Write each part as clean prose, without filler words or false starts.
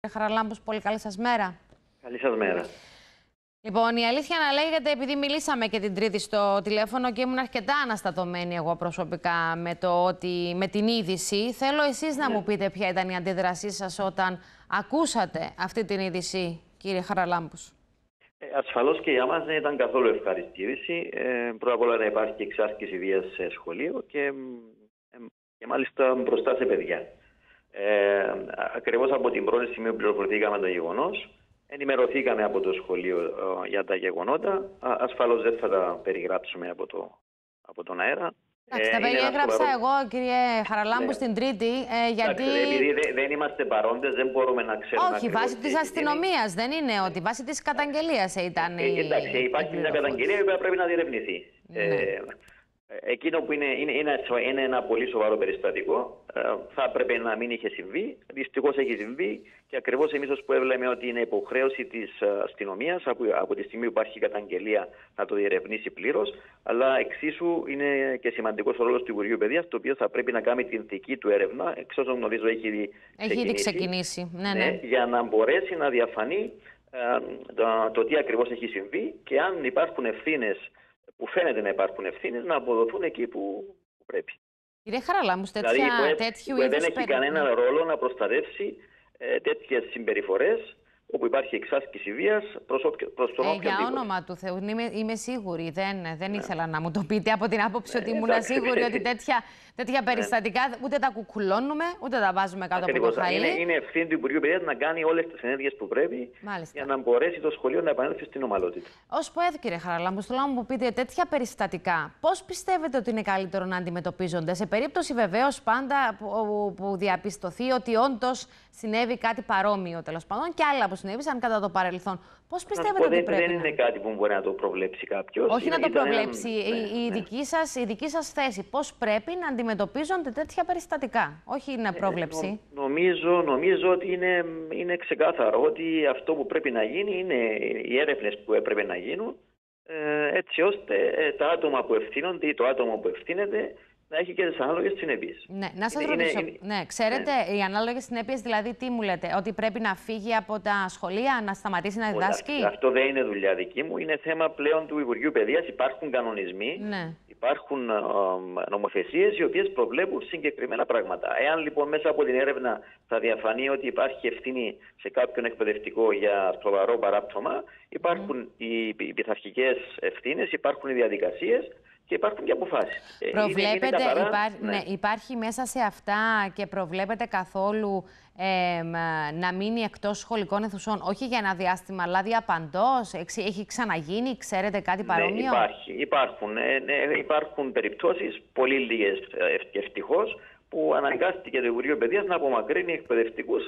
Χαραλάμπους, πολύ καλή σας μέρα. Καλή σας μέρα. Λοιπόν, η αλήθεια να λέγεται, επειδή μιλήσαμε και την Τρίτη στο τηλέφωνο και ήμουν αρκετά αναστατωμένη εγώ προσωπικά με την είδηση, θέλω εσείς να μου πείτε ποια ήταν η αντίδρασή σας όταν ακούσατε αυτή την είδηση, κύριε Χαραλάμπους. Ασφαλώς και για μας δεν ήταν καθόλου ευχάριστη είδηση. Πρώτα απ' όλα να υπάρχει εξάσκηση βίας σε σχολείο και μάλιστα μπροστά σε παιδιά. Ακριβώς από την πρώτη στιγμή που πληροφορηθήκαμε το γεγονός, ενημερωθήκαμε από το σχολείο για τα γεγονότα. Ασφαλώς δεν θα τα περιγράψουμε από τον αέρα. Τα περιέγραψα εγώ, κύριε Χαραλάμπου, στην Τρίτη, γιατί... Επειδή δεν είμαστε παρόντες, δεν μπορούμε να ξέρουμε. Όχι, βάσει της αστυνομίας δεν είναι ότι, βάση της καταγγελίας ήταν εντάξει, υπάρχει μια καταγγελία η οποία πρέπει να διερευνηθεί. Εκείνο που είναι ένα πολύ σοβαρό περιστατικό, θα έπρεπε να μην είχε συμβεί. Δυστυχώς έχει συμβεί και ακριβώς εμείς ως που έβλεπε ότι είναι υποχρέωση της αστυνομίας από τη στιγμή που υπάρχει καταγγελία να το διερευνήσει πλήρως. Αλλά εξίσου είναι και σημαντικός ο ρόλος του Υπουργείου Παιδείας, το οποίο θα πρέπει να κάνει την δική του έρευνα. Εξ όσων γνωρίζω, έχει ήδη ξεκινήσει. Ναι. Για να μπορέσει να διαφανεί το τι ακριβώς έχει συμβεί και αν υπάρχουν ευθύνες, που φαίνεται να υπάρχουν ευθύνες, να αποδοθούν εκεί που πρέπει. Κύριε Χαραλάμπου, τέτοιου είδους... Δεν έχει κανένα ρόλο να προστατεύσει τέτοιες συμπεριφορές όπου υπάρχει εξάσκηση βίας προς τον όποιον. Για όνομα του Θεού, είμαι σίγουρη. Δεν ήθελα να μου το πείτε από την άποψη ότι ήμουν σίγουρη ότι τέτοια περιστατικά ούτε τα κουκουλώνουμε, ούτε τα βάζουμε κάτω από το χαλί. Είναι ευθύνη του Υπουργείου Παιδείας να κάνει όλες τις ενέργειες που πρέπει για να μπορέσει το σχολείο να επανέλθει στην ομαλότητα. Ως ΠΟΕΔ, κύριε Χαραλάμπου, θέλω να μου πείτε τέτοια περιστατικά, πώς πιστεύετε ότι είναι καλύτερο να αντιμετωπίζονται, σε περίπτωση βεβαίως πάντα που διαπιστωθεί ότι όντως συνέβη κάτι παρόμοιο τέλος πάντων και άλλα που συνέβησαν κατά το παρελθόν. Πώς πιστεύετε ότι πρέπει? Δεν είναι κάτι που μπορεί να το προβλέψει κάποιος. Όχι να το προβλέψει. Η δική σας θέση. Πώς πρέπει να αντιμετωπίζονται τέτοια περιστατικά? Όχι να πρόβλεψη. Νομίζω ότι είναι ξεκάθαρο ότι αυτό που πρέπει να γίνει είναι οι έρευνες που έπρεπε να γίνουν, έτσι ώστε τα άτομα που ευθύνονται ή το άτομο που ευθύνεται να έχει και τις ανάλογες συνέπειες. Ναι, να σας ρωτήσω. Ξέρετε, οι ανάλογες συνέπειες, δηλαδή, τι μου λέτε, ότι πρέπει να φύγει από τα σχολεία, να σταματήσει να διδάσκει? Αυτό δεν είναι δουλειά δική μου. Είναι θέμα πλέον του Υπουργείου Παιδείας. Υπάρχουν κανονισμοί, υπάρχουν νομοθεσίες οι οποίες προβλέπουν συγκεκριμένα πράγματα. Εάν λοιπόν μέσα από την έρευνα θα διαφανεί ότι υπάρχει ευθύνη σε κάποιον εκπαιδευτικό για σοβαρό παράπτωμα, υπάρχουν οι πειθαρχικές ευθύνες, υπάρχουν οι διαδικασίες. Και υπάρχουν και αποφάσεις. Προβλέπετε, υπάρχει μέσα σε αυτά και προβλέπετε καθόλου να μείνει εκτός σχολικών αιθουσών, όχι για ένα διάστημα, αλλά διαπαντός? Έχει ξαναγίνει, ξέρετε κάτι παρόμοιο? Υπάρχουν περιπτώσεις, πολύ λίγες ευτυχώς, που αναγκάστηκε το Υπουργείο Παιδείας να απομακρύνει εκπαιδευτικούς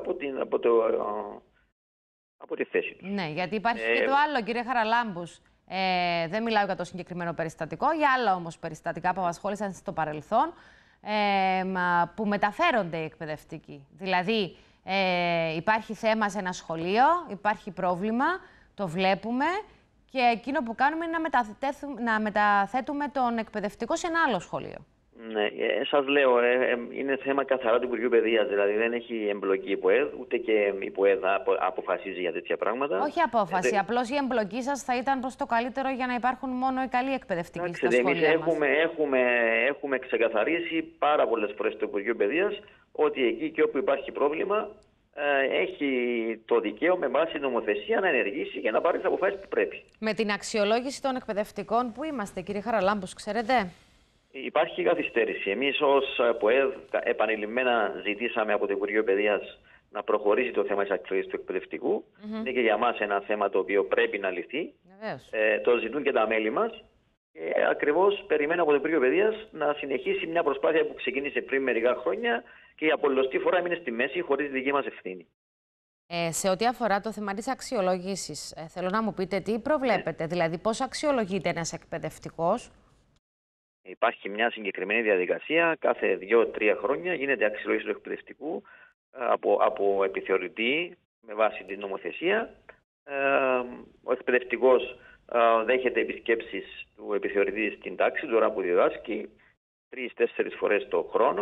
από τη θέση τους. Ναι, γιατί υπάρχει και το άλλο, κύριε Χαραλάμπους. Δεν μιλάω για το συγκεκριμένο περιστατικό, για άλλα όμως περιστατικά που απασχόλησαν στο παρελθόν, που μεταφέρονται οι εκπαιδευτικοί. Δηλαδή, υπάρχει θέμα σε ένα σχολείο, υπάρχει πρόβλημα, το βλέπουμε και εκείνο που κάνουμε είναι να μεταθέτουμε τον εκπαιδευτικό σε ένα άλλο σχολείο. Ναι, σας λέω, είναι θέμα καθαρά του Υπουργείου Παιδείας, δηλαδή δεν έχει εμπλοκή η ΠΟΕΔ, ούτε και η ΠΟΕΔ αποφασίζει για τέτοια πράγματα. Όχι απόφαση, απλώς η εμπλοκή σας θα ήταν προς το καλύτερο για να υπάρχουν μόνο οι καλοί εκπαιδευτικοί στα σχολεία έχουμε ξεκαθαρίσει πάρα πολλές φορές στο Υπουργείο Παιδείας ότι εκεί και όπου υπάρχει πρόβλημα έχει το δικαίωμα με βάση νομοθεσία να ενεργήσει και να πάρει τις αποφάσεις που πρέπει. Με την αξιολόγηση των εκπαιδευτικών που είμαστε, κύριε Χαραλάμπους, ξέρετε? Υπάρχει καθυστέρηση. Εμείς ως ΠΟΕΔ επανειλημμένα ζητήσαμε από το Υπουργείο Παιδείας να προχωρήσει το θέμα της αξιολόγησης του εκπαιδευτικού. Είναι και για μας ένα θέμα το οποίο πρέπει να λυθεί. Το ζητούν και τα μέλη μας. Ακριβώς περιμένω από το Υπουργείο Παιδείας να συνεχίσει μια προσπάθεια που ξεκίνησε πριν μερικά χρόνια και για πολλοστή φορά έμεινε στη μέση χωρίς δική μας ευθύνη. Σε ό,τι αφορά το θέμα της αξιολόγησης, θέλω να μου πείτε τι προβλέπετε, δηλαδή πώς αξιολογείται ένας εκπαιδευτικός? Υπάρχει μια συγκεκριμένη διαδικασία. Κάθε 2-3 χρόνια γίνεται αξιολόγηση του εκπαιδευτικού από επιθεωρητή με βάση την νομοθεσία. Ο εκπαιδευτικός δέχεται επισκέψεις του επιθεωρητή στην τάξη, τώρα που διδάσκει, 3-4 φορές το χρόνο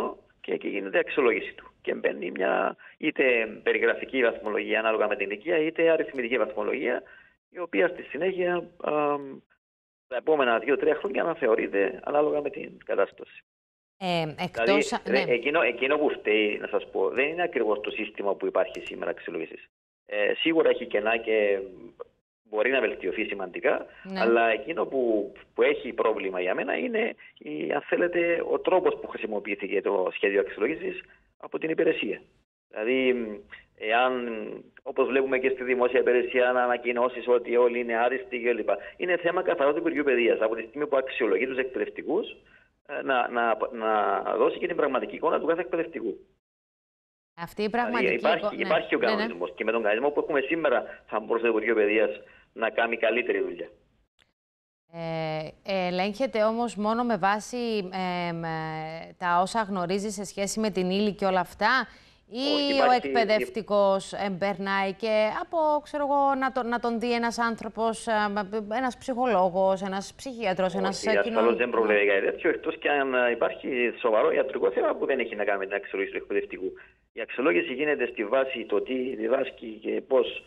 και εκεί γίνεται η αξιολόγηση του. Και μπαίνει μια είτε περιγραφική βαθμολογία ανάλογα με την ηλικία, είτε αριθμητική βαθμολογία, η οποία στη συνέχεια τα επόμενα 2-3 χρόνια αναθεωρείται ανάλογα με την κατάσταση. Εκτός, δηλαδή, εκείνο που φταίει, να σας πω, δεν είναι ακριβώς το σύστημα που υπάρχει σήμερα αξιολόγησης. Σίγουρα έχει κενά και μπορεί να βελτιωθεί σημαντικά, αλλά εκείνο που έχει πρόβλημα για μένα είναι, αν θέλετε, ο τρόπος που χρησιμοποιήθηκε το σχέδιο αξιολόγησης από την υπηρεσία. Δηλαδή, όπως βλέπουμε και στη δημόσια υπηρεσία, να ανακοινώσεις ότι όλοι είναι άριστοι κλπ. Είναι θέμα καθαρό του Υπουργείου Παιδείας. Από τη στιγμή που αξιολογεί τους εκπαιδευτικούς, να δώσει και την πραγματική εικόνα του κάθε εκπαιδευτικού. Αυτή η πραγματική υπάρχει ο κανονισμός και με τον κανονισμό που έχουμε σήμερα θα μπορούσε το Υπουργείο Παιδείας να κάνει καλύτερη δουλειά. Ελέγχεται όμως μόνο με βάση τα όσα γνωρίζει σε σχέση με την ύλη και όλα αυτά, ή ο εκπαιδευτικός περνάει και από, ξέρω εγώ, να τον δει ένας άνθρωπος, ένας ψυχολόγος, ένας ψυχίατρος, ένας κοινωνικός? Ασφαλώς δεν προβλέπει κάτι τέτοιο, εκτός και αν υπάρχει σοβαρό ιατρικό θέμα που δεν έχει να κάνει με την αξιολόγηση του εκπαιδευτικού. Η αξιολόγηση γίνεται στη βάση το τι διδάσκει και πώς,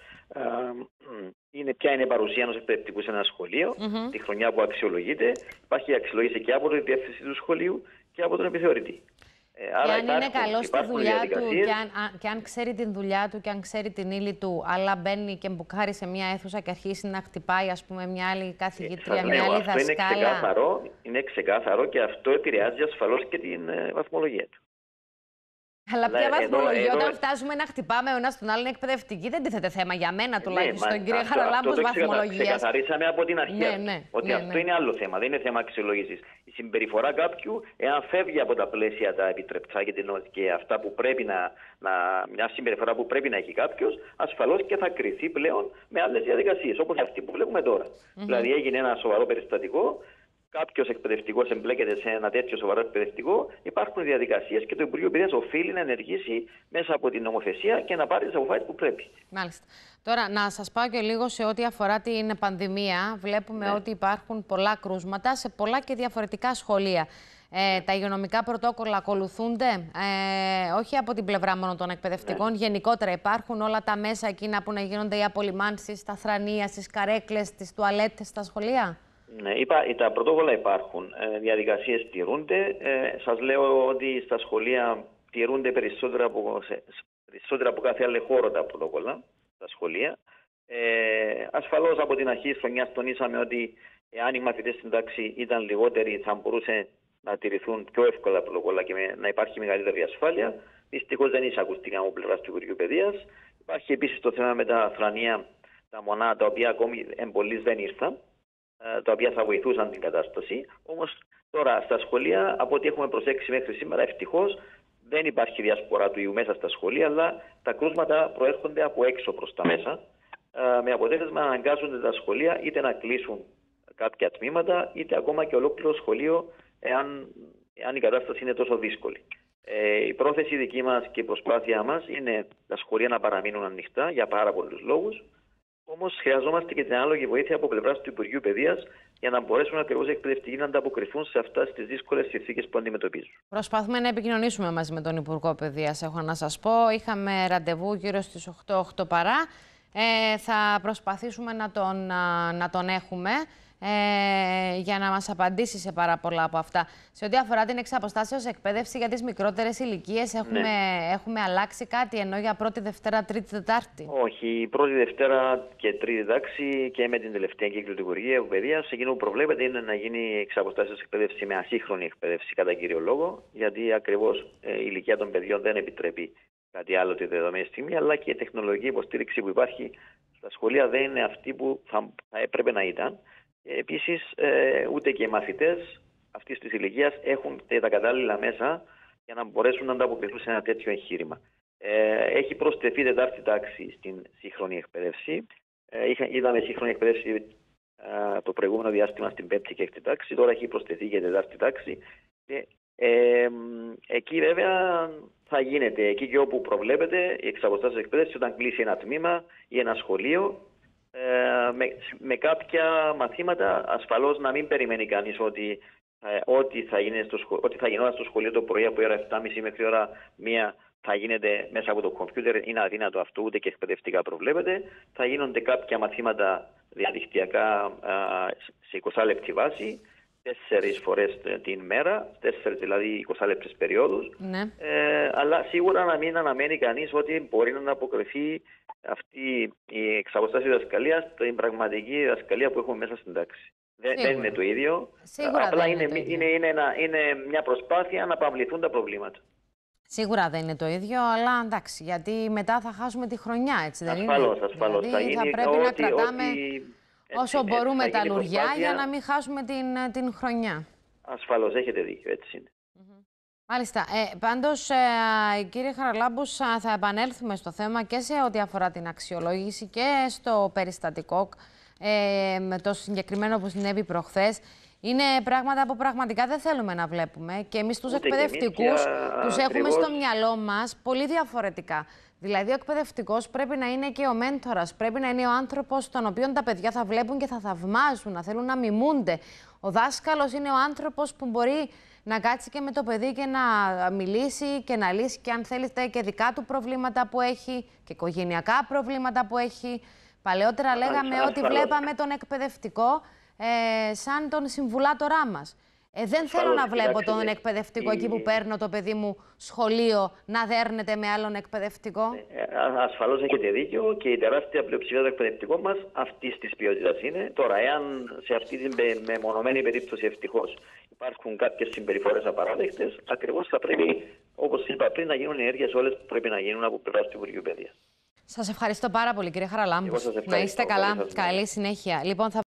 ποια είναι η παρουσία ενός εκπαιδευτικού σε ένα σχολείο, τη χρονιά που αξιολογείται. Υπάρχει αξιολόγηση και από τη διεύθυνση του σχολείου και από τον επιθεωρητή. Και αν είναι καλό στη δουλειά του και αν ξέρει την δουλειά του και αν ξέρει την ύλη του, αλλά μπαίνει και μπουκάρει σε μια αίθουσα και αρχίσει να χτυπάει, ας πούμε, μια άλλη καθηγήτρια, μια άλλη δασκάλα. Είναι ξεκάθαρο και αυτό επηρεάζει ασφαλώς και την βαθμολογία του. Αλλά ποια βαθμολογία, όταν φτάσουμε να χτυπάμε ο ένας τον άλλον εκπαιδευτική, δεν τίθεται θέμα για μένα τουλάχιστον, κύριε Χαραλάμπους, βαθμολογίας. Ξεκαθαρίσαμε από την αρχή ότι αυτό είναι άλλο θέμα, δεν είναι θέμα αξιολόγησης. Η συμπεριφορά κάποιου, εάν φεύγει από τα πλαίσια τα επιτρεπτά και αυτά που πρέπει μια συμπεριφορά που πρέπει να έχει κάποιος, ασφαλώς και θα κριθεί πλέον με άλλες διαδικασίες, όπως αυτή που βλέπουμε τώρα. Δηλαδή έγινε ένα σοβαρό περιστατικό. Κάποιος εκπαιδευτικός εμπλέκεται σε ένα τέτοιο σοβαρό εκπαιδευτικό, υπάρχουν διαδικασίες και το Υπουργείο Παιδείας οφείλει να ενεργήσει μέσα από την νομοθεσία και να πάρει τις αποφάσεις που πρέπει. Μάλιστα. Τώρα, να σας πάω και λίγο σε ό,τι αφορά την πανδημία. Βλέπουμε ότι υπάρχουν πολλά κρούσματα σε πολλά και διαφορετικά σχολεία. Τα υγειονομικά πρωτόκολλα ακολουθούνται, όχι από την πλευρά μόνο των εκπαιδευτικών. Γενικότερα υπάρχουν όλα τα μέσα εκείνα που να γίνονται οι απολυμάνσεις, τα θρανία, στις καρέκλες, στις τουαλέτες, στα σχολεία? Ναι, τα πρωτόκολλα υπάρχουν, διαδικασίες τηρούνται. Σας λέω ότι στα σχολεία τηρούνται περισσότερα από κάθε άλλο χώρο τα πρωτόκολλα στα σχολεία. Ασφαλώς από την αρχή της χρονιάς τονίσαμε ότι εάν οι μαθητές στην τάξη ήταν λιγότεροι θα μπορούσε να τηρηθούν πιο εύκολα πρωτόκολλα και να υπάρχει μεγαλύτερη ασφάλεια. Δυστυχώς δεν εισακούστηκαν από πλευράς του Υπουργείου Παιδείας. Υπάρχει επίσης το θέμα με τα θρανία, τα μονά, τα οποία ακόμη εμπολείς δεν ήρθαν, τα οποία θα βοηθούσαν την κατάσταση. Όμως τώρα στα σχολεία, από ό,τι έχουμε προσέξει μέχρι σήμερα, ευτυχώς δεν υπάρχει διασπορά του ιού μέσα στα σχολεία, αλλά τα κρούσματα προέρχονται από έξω προς τα μέσα, με αποτέλεσμα να αναγκάζονται τα σχολεία είτε να κλείσουν κάποια τμήματα, είτε ακόμα και ολόκληρο σχολείο, εάν η κατάσταση είναι τόσο δύσκολη. Η πρόθεση δική μας και η προσπάθειά μας είναι τα σχολεία να παραμείνουν ανοιχτά για πάρα πολλούς λόγους. Όμως χρειαζόμαστε και την ανάλογη βοήθεια από πλευράς του Υπουργείου Παιδείας για να μπορέσουν ακριβώς οι εκπαιδευτικοί να ανταποκριθούν σε αυτές τις δύσκολες συνθήκες που αντιμετωπίζουν. Προσπαθούμε να επικοινωνήσουμε μαζί με τον Υπουργό Παιδείας, έχω να σας πω. Είχαμε ραντεβού γύρω στις 8 παρά. Θα προσπαθήσουμε να τον έχουμε για να μας απαντήσει σε πάρα πολλά από αυτά. Σε ό,τι αφορά την εξαποστάσεως εκπαίδευση για τις μικρότερες ηλικίες, έχουμε αλλάξει κάτι, ενώ για πρώτη, Δευτέρα, Τρίτη, Τετάρτη? Όχι, πρώτη, Δευτέρα και Τρίτη τάξη και με την τελευταία κύκλο του Υπουργείου Παιδείας, εκείνο που προβλέπεται είναι να γίνει εξαποστάσεως εκπαίδευση με ασύγχρονη εκπαίδευση κατά κύριο λόγο, γιατί ακριβώς η ηλικία των παιδιών δεν επιτρέπει κάτι άλλο τη δεδομένη στιγμή, αλλά και η τεχνολογική υποστήριξη που υπάρχει στα σχολεία δεν είναι αυτή που θα έπρεπε να ήταν. Επίσης, ούτε και οι μαθητές αυτής της ηλικίας έχουν τα κατάλληλα μέσα για να μπορέσουν να ανταποκριθούν σε ένα τέτοιο εγχείρημα. Έχει προσθεθεί τετάρτη τάξη στην σύγχρονη εκπαίδευση. Είδαμε σύγχρονη εκπαίδευση το προηγούμενο διάστημα στην πέμπτη και έκτη τάξη. Τώρα έχει προσθεθεί και τετάρτη τάξη. Και, εκεί βέβαια θα γίνεται, εκεί και όπου προβλέπεται η εξαποστάσεως εκπαίδευση, όταν κλείσει ένα τμήμα ή ένα σχολείο, με κάποια μαθήματα, ασφαλώς να μην περιμένει κανείς ότι ό,τι θα γινόταν στο σχολείο το πρωί από ώρα 7.30 μέχρι ώρα 1 θα γίνεται μέσα από το κομπιούτερ. Είναι αδύνατο αυτό, ούτε και εκπαιδευτικά προβλέπεται. Θα γίνονται κάποια μαθήματα διαδικτυακά σε 20 λεπτή βάση, 4 φορές την μέρα, 4 δηλαδή 20 λεπτές περιόδους. Ναι. Αλλά σίγουρα να μην αναμένει κανείς ότι μπορεί να αποκριθεί αυτή η εξαποστάσια διδασκαλία στην πραγματική διδασκαλία που έχουμε μέσα στην τάξη. Δεν είναι το ίδιο. Σίγουρα απλά δεν είναι μια προσπάθεια να απαμβληθούν τα προβλήματα. Σίγουρα δεν είναι το ίδιο, αλλά εντάξει, γιατί μετά θα χάσουμε τη χρονιά, έτσι δεν είναι? Ασφαλώς. Δηλαδή, θα πρέπει να κρατάμε όσο μπορούμε τα λουριά για να μην χάσουμε την χρονιά. Ασφαλώς, έχετε δίκιο, έτσι είναι. Μάλιστα. Πάντως, κύριε Χαραλάμπους, θα επανέλθουμε στο θέμα και σε ό,τι αφορά την αξιολόγηση και στο περιστατικό, με το συγκεκριμένο που συνέβη προχθές. Είναι πράγματα που πραγματικά δεν θέλουμε να βλέπουμε και εμείς τους εκπαιδευτικούς τους έχουμε στο μυαλό μας πολύ διαφορετικά. Δηλαδή, ο εκπαιδευτικός πρέπει να είναι και ο μέντορας, πρέπει να είναι ο άνθρωπος τον οποίο τα παιδιά θα βλέπουν και θα θαυμάζουν, να θέλουν να μιμούνται. Ο δάσκαλος είναι ο άνθρωπος που μπορεί να κάτσει και με το παιδί και να μιλήσει και να λύσει και αν θέλετε και δικά του προβλήματα που έχει και οικογενειακά προβλήματα που έχει. Παλαιότερα λέγαμε ότι βλέπαμε τον εκπαιδευτικό σαν τον συμβουλάτορά μας. Δεν θέλω να βλέπω τον εκπαιδευτικό εκεί που παίρνω το παιδί μου σχολείο να δέρνεται με άλλον εκπαιδευτικό. Ασφαλώς έχετε δίκιο και η τεράστια πλειοψηφία των εκπαιδευτικών μας αυτής της ποιότητας είναι. Τώρα, εάν σε αυτή την μεμονωμένη περίπτωση ευτυχώς υπάρχουν κάποιες συμπεριφορές απαράδεκτες, ακριβώς θα πρέπει, όπως είπα πριν, να γίνουν ενέργειες όλες που πρέπει να γίνουν από πλευράς του Υπουργείου Παιδείας. Σας ευχαριστώ πάρα πολύ, κύριε Χαραλάμπου. Να είστε καλά. Καλή συνέχεια. Λοιπόν,